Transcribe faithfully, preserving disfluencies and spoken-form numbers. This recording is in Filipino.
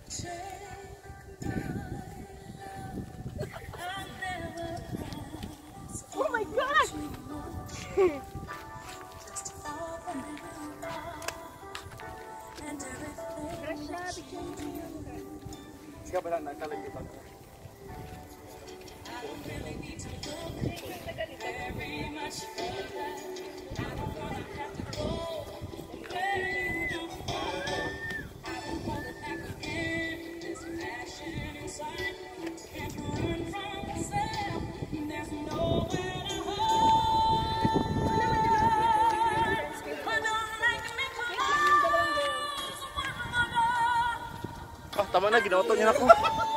Oh my God! Siya ba lang nakalimutan ko? Ah, tama na, ginawato niya ako.